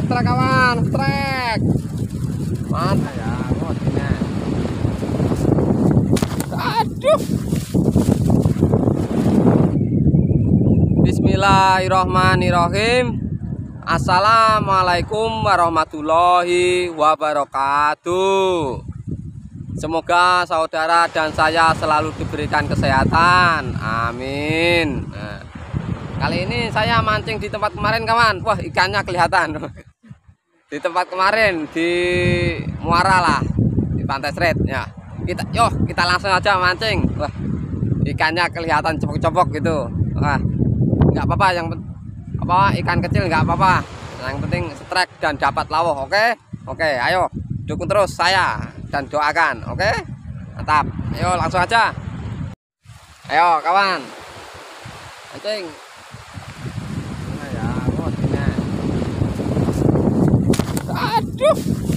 strek kawan, strek. Mantap ya, motinya. Aduh. Bismillahirrahmanirrahim. Assalamualaikum warahmatullahi wabarakatuh. Semoga saudara dan saya selalu diberikan kesehatan. Amin. Nah, kali ini saya mancing di tempat kemarin kawan. Wah, ikannya kelihatan. Di tempat kemarin di muara lah, di Pantai Sret ya. Kita langsung aja mancing. Wah, ikannya kelihatan cepok-cepok gitu. Wah, nggak apa-apa, yang ikan kecil nggak apa-apa. Yang penting strike dan dapat lawuh. Oke, ayo dukung terus saya dan doakan. Oke, mantap. Ayo langsung aja. Ayo kawan, mancing. Aduh,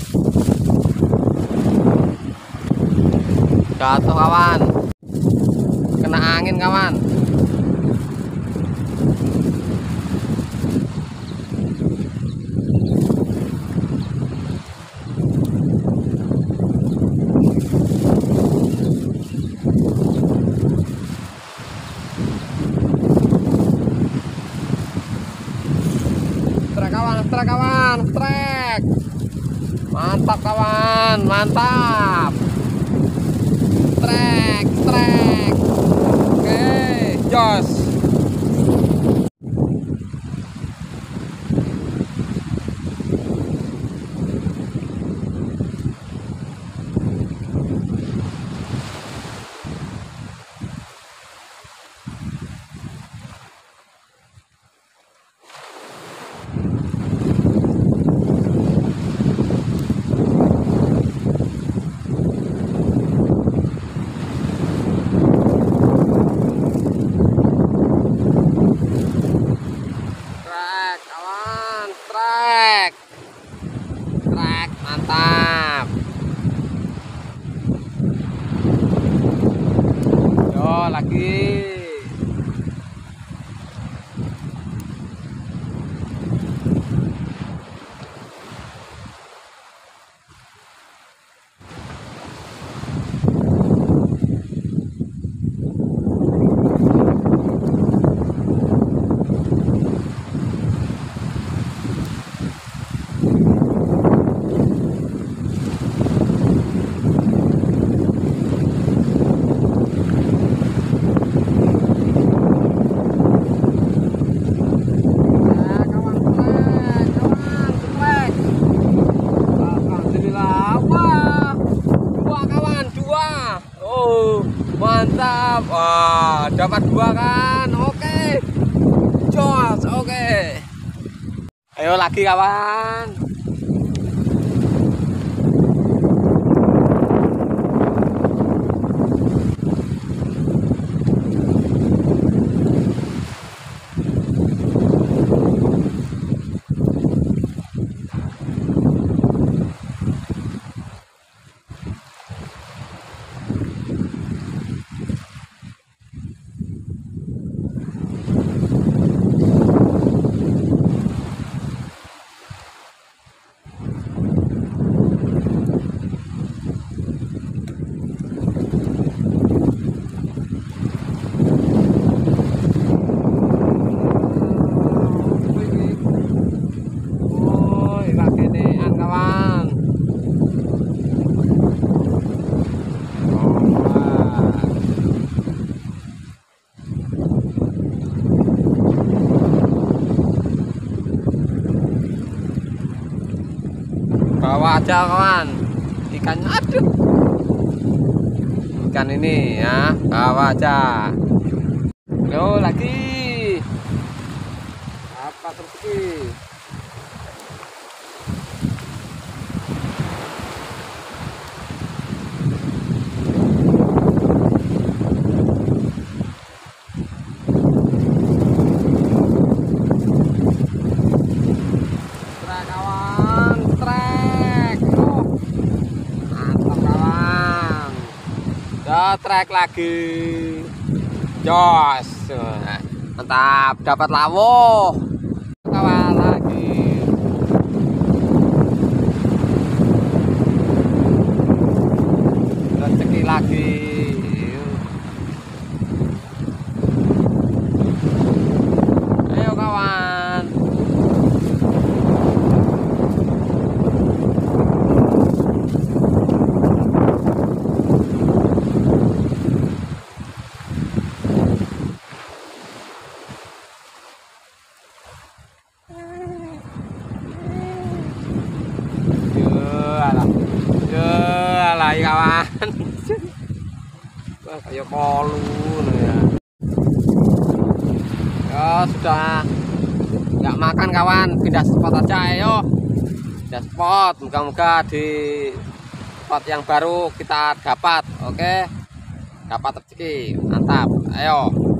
jatuh kawan, kena angin kawan. Strek kawan, strek. Mantap kawan, mantap. Strek. Oke, jos. Strek, mantap. Yo, lagi. Mantap. Wah, dapat 2 kan. Oke. Jos, oke. Ayo lagi kawan. Bawa aja kawan ikannya. Aduh, ikan ini ya, bawa aja. Yo lagi apa rezeki. Trek lagi, jos, mantap, dapat lawuh kawan lagi. polu ya. Ya sudah nggak makan kawan, pindah spot aja ayo. Pindah spot, moga-moga di spot yang baru kita dapat. Oke, dapat rezeki, mantap, ayo.